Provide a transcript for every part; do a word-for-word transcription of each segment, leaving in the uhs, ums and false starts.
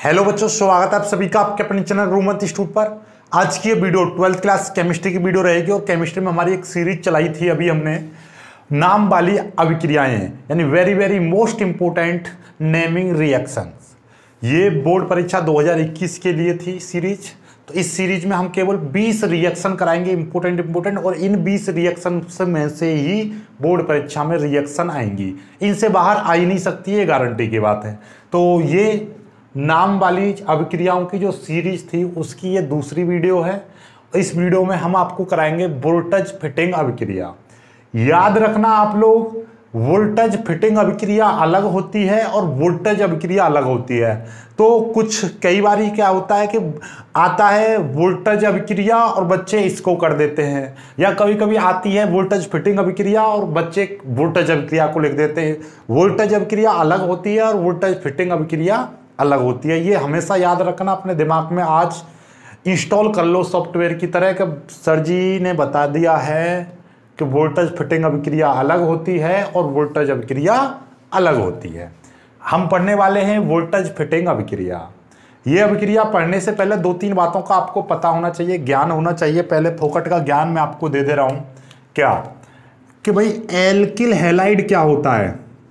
Hello बच्चों, स्वागत है आप सभी का आपके अपने चैनल रूमत इंस्टीट्यूट पर। आज की ये वीडियो ट्वेल्थ क्लास केमिस्ट्री की वीडियो रहेगी और केमिस्ट्री में हमारी एक सीरीज चलाई थी अभी हमने, नाम वाली अभिक्रियाएं, यानी very very most important naming reactions. ये बोर्ड परीक्षा दो हज़ार इक्कीस के लिए थी सीरीज। तो इस सीरीज में हम केवल बीस रिएक्शन कराएंगे इंपोर्टेंट इंपोर्टेंट, और इन बीस रिएक्शन में से ही बोर्ड परीक्षा में रिएक्शन आएंगी, इनसे बाहर आ ही नहीं सकती, ये गारंटी की बात है। तो ये नाम वाली अभिक्रियाओं की जो सीरीज थी उसकी ये दूसरी वीडियो है। इस वीडियो में हम आपको कराएंगे वोल्टेज फिटिंग अभिक्रिया। याद रखना आप लोग, वोल्टेज फिटिंग अभिक्रिया अलग होती है और वोल्टेज अभिक्रिया अलग होती है। तो कुछ कई बार क्या होता है कि आता है वोल्टेज अभिक्रिया और बच्चे इसको कर देते हैं, या कभी कभी आती है वोल्टेज फिटिंग अभिक्रिया और बच्चे वोल्टेज अभिक्रिया को लिख देते हैं। वोल्टेज अभिक्रिया अलग होती है और वोल्टेज फिटिंग अभिक्रिया अलग होती है। ये हमेशा याद रखना अपने दिमाग में, आज इंस्टॉल कर लो सॉफ्टवेयर की तरह कि सर जी ने बता दिया है कि वोल्टेज फिटिंग अभिक्रिया अलग होती है और वोल्टेज अभिक्रिया अलग होती है। हम पढ़ने वाले हैं वोल्टेज फिटिंग अभिक्रिया। ये अभिक्रिया पढ़ने से पहले दो तीन बातों का आपको पता होना चाहिए, ज्ञान होना चाहिए। पहले फोकट का ज्ञान मैं आपको दे दे रहा हूं, क्या कि भाई एल्किल हैलाइड क्या होता है।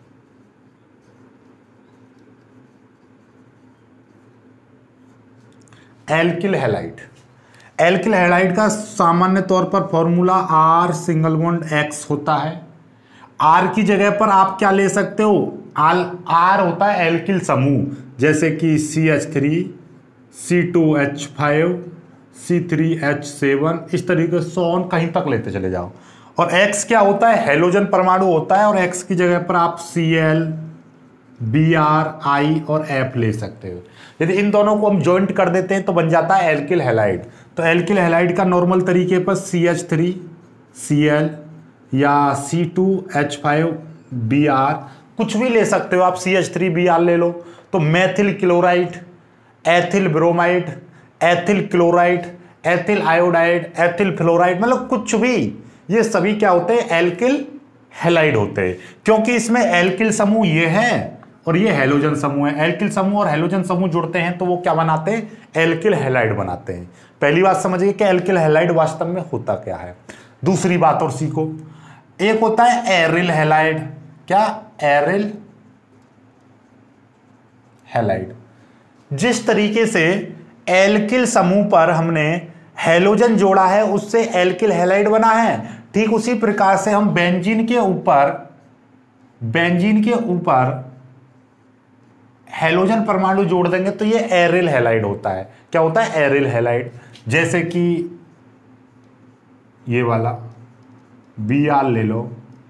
एल्किल हैलाइड एल्किल हैलाइड का सामान्य तौर पर formula R single bond X होता है। आर की जगह पर आप क्या ले सकते हो, आल आर होता है एल्किल समूह, जैसे कि C H three C two H five C three H seven, इस तरीके से ऑन कहीं तक लेते चले जाओ। और एक्स क्या होता है, हेलोजन परमाणु होता है, और एक्स की जगह पर आप C L B R I और एफ ले सकते हो। यदि इन दोनों को हम जॉइंट कर देते हैं तो बन जाता है एल्किल हैलाइड। तो एल्किल हैलाइड का नॉर्मल तरीके पर C H three C L या C two H five B R कुछ भी ले सकते हो आप, C H three B R ले लो। तो methyl chloride, ethyl bromide, ethyl chloride, ethyl iodide, ethyl fluoride, मतलब कुछ भी, ये सभी क्या होते हैं, एल्किल हैलाइड होते हैं। क्योंकि इसमें एल्किल समूह ये है और ये हैलोजन समूह है। एल्किल समूह और हैलोजन समूह जुड़ते हैं तो वो क्या बनाते हैं, एल्किल हैलाइड बनाते हैं। पहली बात समझिए कि एल्किल हैलाइड वास्तव में होता क्या है। दूसरी बात और सीखो, एक होता है एरिल हैलाइड। क्या, एरिल हैलाइड। जिस तरीके से एल्किल समूह पर हमने हैलोजन जोड़ा है उससे एल्किल हैलाइड बना है, ठीक उसी प्रकार से हम बेंजीन के ऊपर बेंजीन के ऊपर हैलोजन परमाणु जोड़ देंगे तो ये एरिल हैलाइड होता है। क्या होता है, एरिल हैलाइड। जैसे कि ये वाला बी आर ले लो,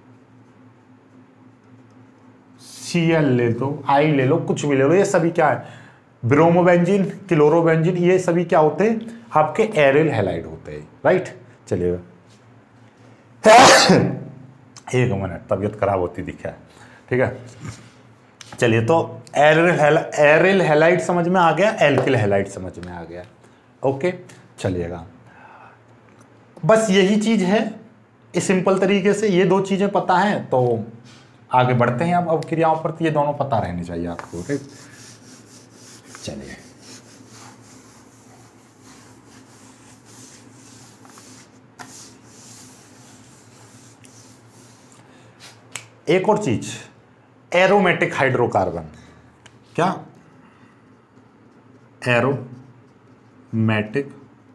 सी एल ले लो, आई ले लो, कुछ भी ले लो, ये सभी क्या है, ब्रोमोबेंजीन, क्लोरोबेंजीन, ये सभी क्या होते हैं, आपके एरिल हैलाइड होते हैं। राइट, चलिए एक मिनट, तबीयत खराब होती दिखा है, ठीक है। चलिए, तो एरिल एरिल हैलाइड समझ में आ गया, एल्किल हैलाइड समझ में आ गया। ओके, चलिएगा, बस यही चीज है। इस सिंपल तरीके से ये दो चीजें पता हैं तो आगे बढ़ते हैं अब अभिक्रियाओं पर। तो ये दोनों पता रहने चाहिए आपको, ठीक। चलिए, एक और चीज, एरोमेटिक हाइड्रोकार्बन। क्या, एरोमेटिक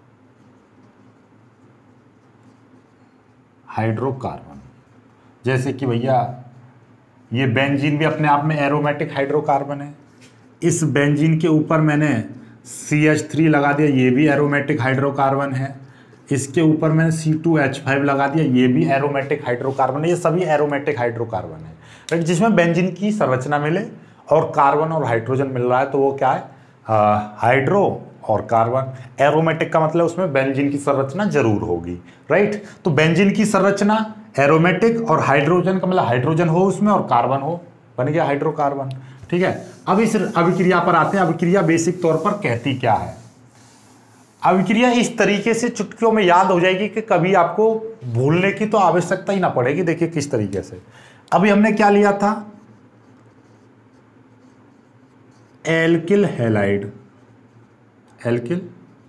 हाइड्रोकार्बन। जैसे कि भैया ये बेंजीन भी अपने आप में एरोमेटिक हाइड्रोकार्बन है। इस बेंजीन के ऊपर मैंने सी एच थ्री लगा दिया, ये भी एरोमेटिक हाइड्रोकार्बन है। इसके ऊपर मैंने सी टू एच फाइव लगा दिया, ये भी एरोमेटिक हाइड्रोकार्बन है। ये सभी एरोमेटिक हाइड्रोकार्बन है, राइट, जिसमें बेंजीन की संरचना मिले और कार्बन और हाइड्रोजन मिल रहा है तो वो क्या है, हाइड्रो और कार्बन। एरोमेटिक का मतलब उसमें बेंजीन की संरचना जरूर होगी, राइट। तो बेंजीन की संरचना एरोमेटिक और हाइड्रोजन का मतलब हाइड्रोजन हो उसमें और कार्बन हो, बन गया हाइड्रोकार्बन, ठीक है। अब इस अभिक्रिया पर आते हैं। अभिक्रिया बेसिक तौर पर कहती क्या है। अभिक्रिया इस तरीके से चुटकियों में याद हो जाएगी कि कभी आपको भूलने की तो आवश्यकता ही ना पड़ेगी। देखिए किस तरीके से, अभी हमने क्या लिया था, एल्किल हैलाइड, एल्किल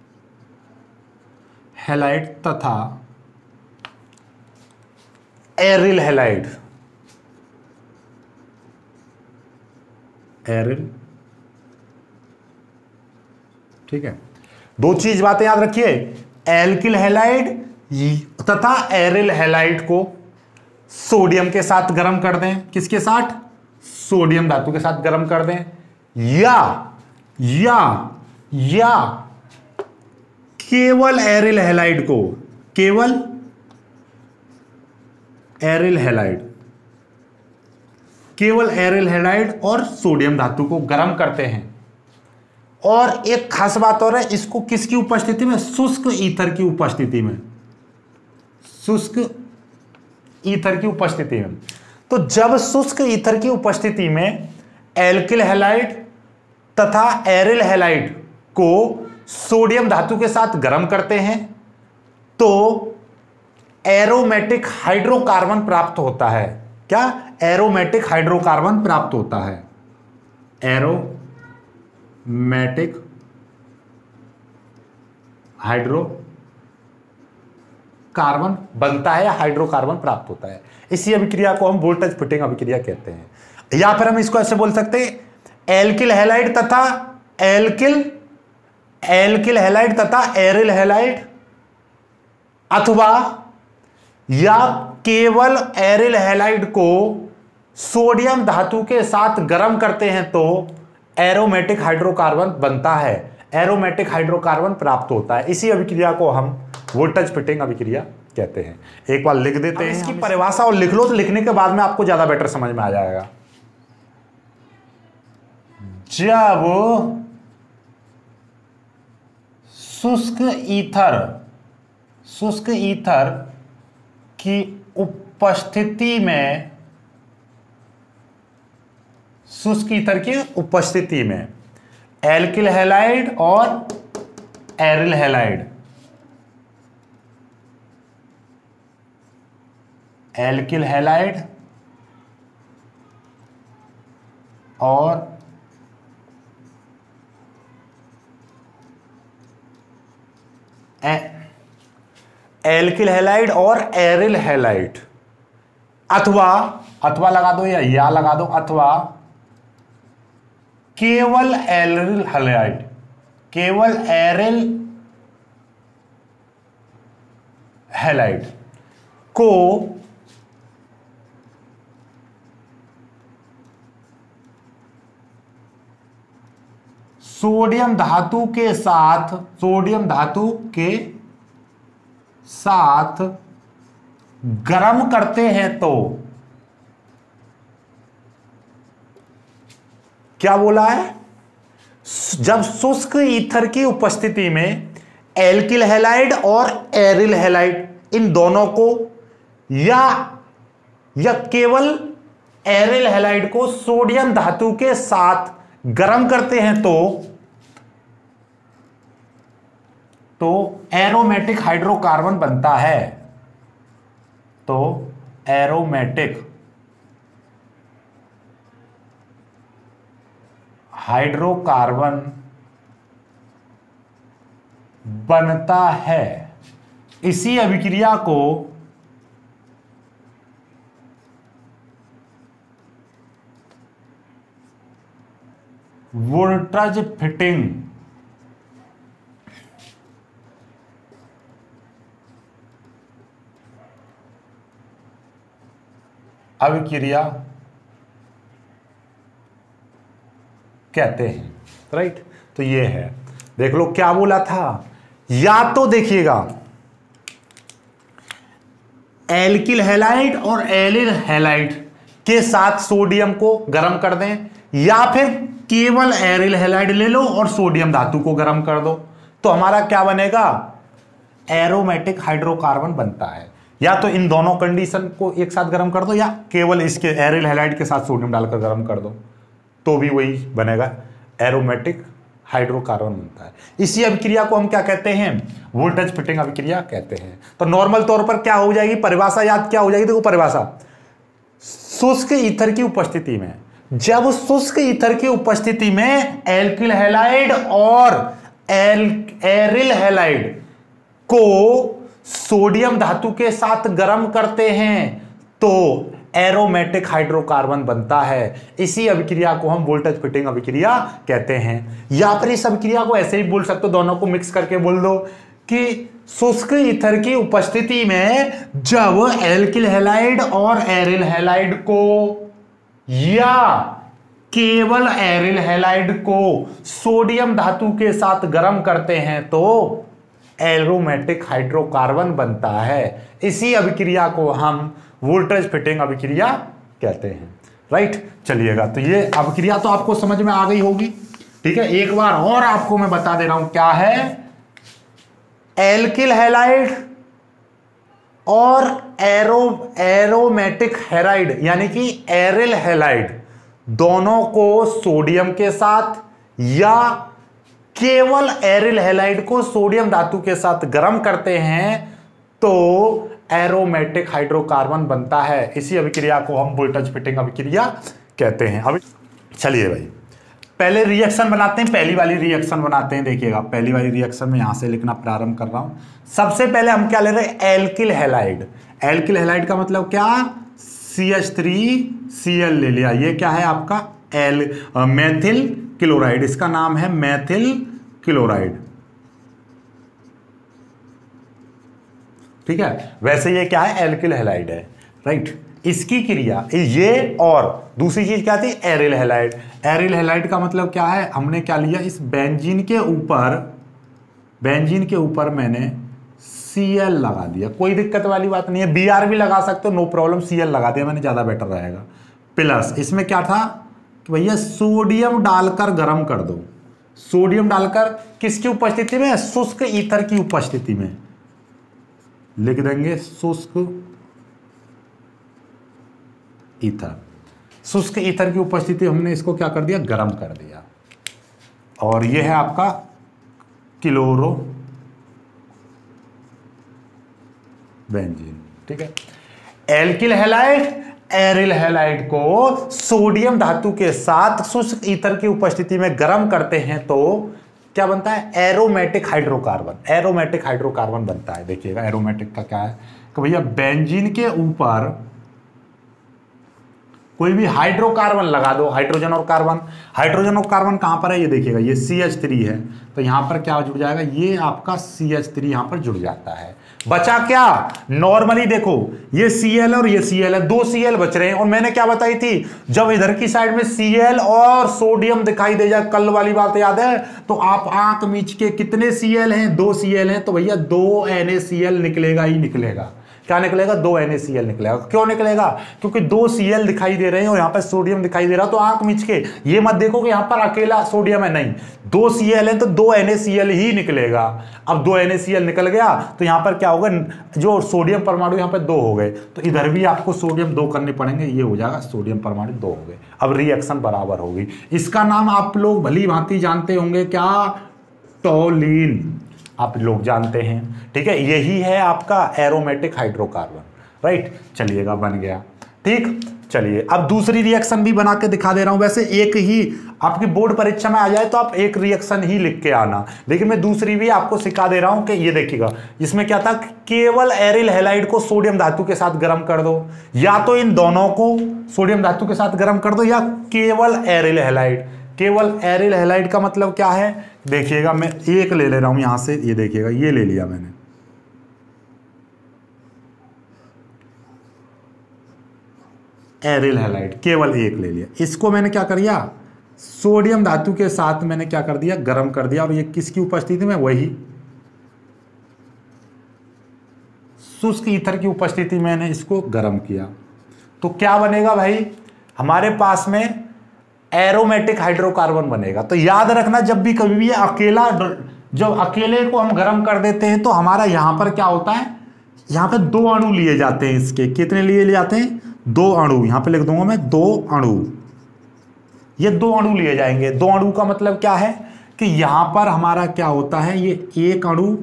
हैलाइड तथा एरिल हैलाइड, एरिल, ठीक है। दो चीज बातें याद रखिए, एल्किल हैलाइड तथा एरिल हैलाइड को सोडियम के साथ गर्म कर दें, किसके साथ? सोडियम धातु के साथ गर्म कर दें, या या या केवल एरिल हैलाइड को, केवल एरिल हैलाइड, केवल एरिल हैलाइड और सोडियम धातु को गर्म करते हैं। और एक खास बात और है, इसको किसकी उपस्थिति में? शुष्क ईथर की उपस्थिति में, शुष्क ईथर की उपस्थिति में। तो जब शुष्क ईथर की उपस्थिति में एल्किल हैलाइड तथा एरिल हैलाइड को सोडियम धातु के साथ गर्म करते हैं तो एरोमेटिक हाइड्रोकार्बन प्राप्त होता है। क्या? एरोमेटिक हाइड्रोकार्बन प्राप्त होता है, एरोमेटिक हाइड्रोकार्बन बनता है, हाइड्रोकार्बन प्राप्त होता है। इसी अभिक्रिया को हम वोल्टेज फिटिंग अभिक्रिया कहते हैं। या फिर हम इसको ऐसे बोल सकते हैं, एल्किल हैलाइड तथा एल्किल एल्किल हैलाइड तथा एरिल हैलाइड, अथवा या केवल एरिल हैलाइड को सोडियम धातु के साथ गर्म करते हैं तो एरोमेटिक हाइड्रोकार्बन बनता है, एरोमेटिक हाइड्रोकार्बन प्राप्त होता है। इसी अभिक्रिया को हम वोल्टेज फिटिंग अभिक्रिया कहते हैं। एक बार लिख देते हैं इसकी परिभाषा और लिख लो, तो लिखने के बाद में आपको ज्यादा बेटर समझ में आ जाएगा। जब शुष्क ईथर शुष्क ईथर की उपस्थिति में शुष्क ईथर की उपस्थिति में एल्किल हैलाइड और एरिल हैलाइड एल्किल हैलाइड और एल्किल हैलाइड और एरिल हैलाइड, अथवा अथवा लगा दो या या लगा दो, अथवा केवल एरिल हैलाइड, केवल एरिल हैलाइड को सोडियम धातु के साथ सोडियम धातु के साथ गर्म करते हैं तो क्या बोला है? जब शुष्क ईथर की उपस्थिति में एल्किल हैलाइड और एरिल हैलाइड, इन दोनों को या या केवल एरिल हैलाइड को सोडियम धातु के साथ गर्म करते हैं तो तो एरोमेटिक हाइड्रोकार्बन बनता है, तो एरोमेटिक हाइड्रोकार्बन बनता है। इसी अभिक्रिया को वोल्टेज फिटिंग अभिक्रिया कहते हैं, राइट। तो ये है, देख लो क्या बोला था। या तो देखिएगा एल्किल हैलाइड और एरिल हैलाइड के साथ सोडियम को गर्म कर दें, या फिर केवल एरिल हैलाइड ले लो और सोडियम धातु को गर्म कर दो, तो हमारा क्या बनेगा? एरोमेटिक हाइड्रोकार्बन बनता है। या तो इन दोनों कंडीशन को एक साथ गर्म कर दो, या केवल इसके एरिल हैलाइड के साथ सोडियम डालकर गर्म कर दो, तो भी वही बनेगा, एरोमेटिक हाइड्रोकार्बन बनता है। इसी अभिक्रिया को हम क्या कहते हैं? वोल्टेज फिटिंग अभिक्रिया कहते हैं। तो नॉर्मल तौर पर क्या हो जाएगी? परिभाषा याद क्या हो जाएगी? देखो परिभाषा, शुष्क ईथर की उपस्थिति में जब शुष्क ईथर की उपस्थिति में एल्किल हैलाइड और एल एरिल हैलाइड को सोडियम धातु के साथ गर्म करते हैं तो एरोमेटिक हाइड्रोकार्बन बनता है। इसी अभिक्रिया को हम वोल्टेज फिटिंग अभिक्रिया कहते हैं। या फिर इस अभिक्रिया को ऐसे ही बोल सकते हो, दोनों को मिक्स करके बोल दो कि शुष्क ईथर की उपस्थिति में जब एल्किल हैलाइड और एरिल हैलाइड को या केवल एरिल हैलाइड को सोडियम धातु के साथ गर्म करते हैं तो एरोमेटिक हाइड्रोकार्बन बनता है। इसी अभिक्रिया को हम वोल्टेज फिटिंग अभिक्रिया कहते हैं। राइट, चलिएगा, तो ये अभिक्रिया तो आपको समझ में आ गई होगी। ठीक है, एक बार और आपको मैं बता दे रहा हूं क्या है। एल्किल हैलाइड और एरो एरोमेटिक हैलाइड यानी कि एरिल हैलाइड दोनों को सोडियम के साथ या केवल एरिल हैलाइड को सोडियम धातु के साथ गर्म करते हैं तो एरोमेटिक हाइड्रोकार्बन बनता है। इसी अभिक्रिया को हम वोल्टेज फिटिंग अभिक्रिया कहते हैं। अभी चलिए भाई, पहले रिएक्शन बनाते हैं, पहली वाली रिएक्शन बनाते हैं। देखिएगा, पहली वाली रिएक्शन में यहां से लिखना प्रारंभ कर रहा हूं। सबसे पहले हम क्या ले रहे हैं, एल्किल हैलाइड। एल्किल हैलाइड का मतलब क्या, C H three C L ले लिया। ये क्या है आपका एल मेथिल क्लोराइड, इसका नाम है मेथिल क्लोराइड। ठीक है, वैसे ये क्या है, एल्किल हैलाइड है। राइट, इसकी क्रिया ये, और दूसरी चीज क्या थी, एरिल हैलाइड। एरिल हैलाइड का मतलब क्या है, हमने क्या लिया, इस बेंजीन के ऊपर बेंजीन के ऊपर मैंने सी एल लगा दिया। कोई दिक्कत वाली बात नहीं है, बी आर भी लगा सकते हो, नो प्रॉब्लम। सी एल लगा दिया मैंने, ज्यादा बेटर रहेगा। प्लस इसमें क्या था कि भैया सोडियम डालकर गर्म कर दो। सोडियम डालकर किसकी उपस्थिति में, शुष्क ईथर की उपस्थिति में। लिख देंगे शुष्क ईथर। शुष्क ईथर की उपस्थिति हमने इसको क्या कर दिया, गर्म कर दिया। और यह है आपका क्लोरो बेंजीन। ठीक है, एल्किल हैलाइड एरिल हैलाइड को सोडियम धातु के साथ शुष्क ईथर की उपस्थिति में गर्म करते हैं तो क्या बनता है, एरोमेटिक हाइड्रोकार्बन। एरोमेटिक हाइड्रोकार्बन बनता है। देखिएगा, एरोमेटिक का क्या है कि भैया बेंजीन के ऊपर कोई भी हाइड्रोकार्बन लगा दो, हाइड्रोजन और कार्बन। हाइड्रोजन और कार्बन कहां पर है, ये देखिएगा, ये सी एच थ्री है, तो यहां पर क्या जुड़ जाएगा, ये आपका सी एच थ्री यहां पर जुड़ जाता है। बचा क्या, नॉर्मली देखो ये सी एल और ये सी एल है, दो सी एल बच रहे हैं। और मैंने क्या बताई थी, जब इधर की साइड में सी एल और सोडियम दिखाई दे जाए, कल वाली बात याद है, तो आप आंख मीच के, कितने सी एल हैं, दो सी एल हैं, तो भैया दो एन ए सी एल निकलेगा ही निकलेगा। क्या निकलेगा, दो एन ए सी एल निकलेगा। क्यों निकलेगा, क्योंकि दो सी एल दिखाई दे रहे हैं और यहां पर सोडियम दिखाई दे रहा, तो आंख मीच के ये मत देखो कि यहां पर अकेला सोडियम है, नहीं, दो सी एल है तो दो एन ए सी एल ही निकलेगा। अब दो एन ए सी एल निकल गया तो यहां पर क्या होगा, जो सोडियम परमाणु यहां पर दो हो गए, तो इधर भी आपको सोडियम दो करने पड़ेंगे, ये हो जाएगा सोडियम परमाणु दो हो गए। अब रिएक्शन बराबर होगी। इसका नाम आप लोग भली भांति जानते होंगे, क्या, टोलीन, आप लोग जानते हैं। ठीक है, यही है आपका एरोमेटिक हाइड्रोकार्बन। राइट, चलिएगा, बन गया। ठीक, चलिए अब दूसरी रिएक्शन भी बना के दिखा दे रहा हूं। वैसे एक ही आपकी बोर्ड परीक्षा में आ जाए तो आप एक रिएक्शन ही लिख के आना, लेकिन मैं दूसरी भी आपको सिखा दे रहा हूं कि ये देखिएगा, इसमें क्या था, केवल एरिल हैलाइड को सोडियम धातु के साथ गर्म कर दो, या तो इन दोनों को सोडियम धातु के साथ गर्म कर दो, या केवल एरिल हैलाइड। केवल एरिल हैलाइड का मतलब क्या है, देखिएगा, मैं एक ले ले रहा हूं यहां से, ये देखिएगा, ये ले लिया मैंने, एरिल हैलाइड केवल एक ले लिया। इसको मैंने क्या कर दिया, सोडियम धातु के साथ मैंने क्या कर दिया, गर्म कर दिया। और ये किसकी उपस्थिति में, वही शुष्क ईथर की उपस्थिति में मैंने इसको गर्म किया। तो क्या बनेगा भाई, हमारे पास में एरोमेटिक हाइड्रोकार्बन बनेगा। तो याद रखना, जब भी कभी भी अकेला, जब अकेले को हम गर्म कर देते हैं तो हमारा यहां पर क्या होता है, यहां पे दो अणु लिए जाते हैं। इसके कितने लिए ले जाते हैं, दो अणु। यहां पे लिख दूंगा मैं, दो अणु। ये दो अणु लिए जाएंगे। दो अणु का मतलब क्या है कि यहां पर हमारा क्या होता है, ये एक अणु,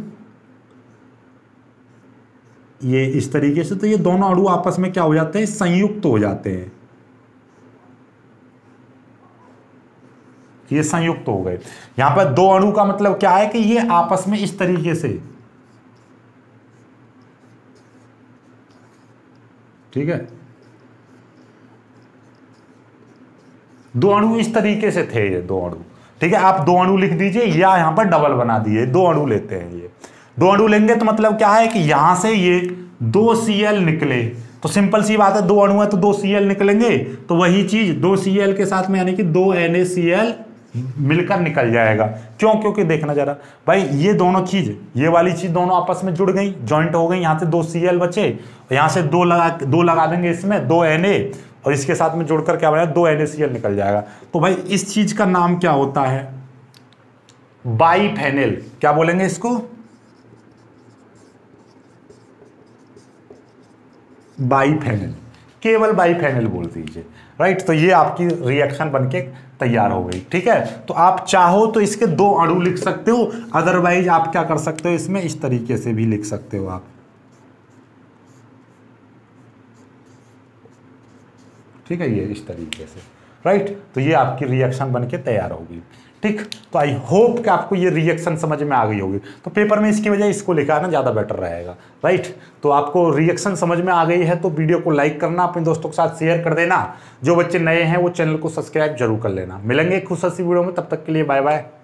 ये इस तरीके से, तो ये दोनों अणु आपस में क्या हो जाते हैं, संयुक्त हो जाते हैं। ये संयुक्त हो गए। यहां पर दो अणु का मतलब क्या है कि ये आपस में इस तरीके से, ठीक है, दो अणु इस तरीके से थे, ये दो अणु, ठीक है। आप दो अणु लिख दीजिए या यहां पर डबल बना दिए, दो अणु लेते हैं। ये दो अणु लेंगे तो मतलब क्या है कि यहां से ये दो सी एल निकले, तो सिंपल सी बात है, दो अणु है तो दो सी एल निकलेंगे, तो वही चीज दो सी एल के साथ में यानी कि दो एन ए सी एल मिलकर निकल जाएगा। क्यों? क्योंकि देखना जरा भाई, ये दोनों चीज, ये वाली चीज दोनों आपस में जुड़ गई, जॉइंट हो गई, यहां से दो सी एल बचे, यहां से दो लगा दो लगा देंगे इसमें, दो एन ए, और इसके साथ में जुड़कर क्या बनेगा, दो एन ए सी एल निकल जाएगा। तो भाई इस चीज का नाम क्या होता है? बाइफेनिल। क्या बोलेंगे इसको? बाइफेनिल, केवल बाइफेनिल बोल दीजिए, राइट। तो ये आपकी रिएक्शन बनके तैयार हो गई, ठीक है। तो आप चाहो तो इसके दो अणु लिख सकते हो, अदरवाइज आप क्या कर सकते हो, इसमें इस तरीके से भी लिख सकते हो आप, ठीक है, ये इस तरीके से, राइट। तो ये आपकी रिएक्शन बनके तैयार होगी, ठीक। तो आई होप कि आपको ये रिएक्शन समझ में आ गई होगी। तो पेपर में इसकी वजह इसको लिखा ना ज़्यादा बेटर रहेगा, राइट। तो आपको रिएक्शन समझ में आ गई है तो वीडियो को लाइक करना, अपने दोस्तों के साथ शेयर कर देना। जो बच्चे नए हैं वो चैनल को सब्सक्राइब जरूर कर लेना। मिलेंगे एक खुश सी वीडियो में, तब तक के लिए बाय बाय।